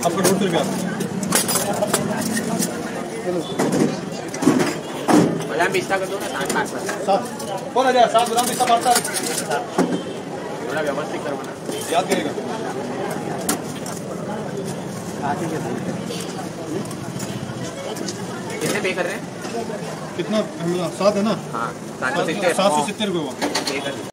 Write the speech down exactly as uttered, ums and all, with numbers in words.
आपका दो सौ रुपया बदाम पिस्ता कर दो ना सात पाँच परसेंट सात कौन आ जाए सात बदाम पिस्ता पड़ता है थोड़ा व्यवस्थित करवाना याद करेगा कितने पे कर रहे हैं कितना सात है ना हाँ सात सौ सित्तर सात सौ सित्तर रुपये हुआ।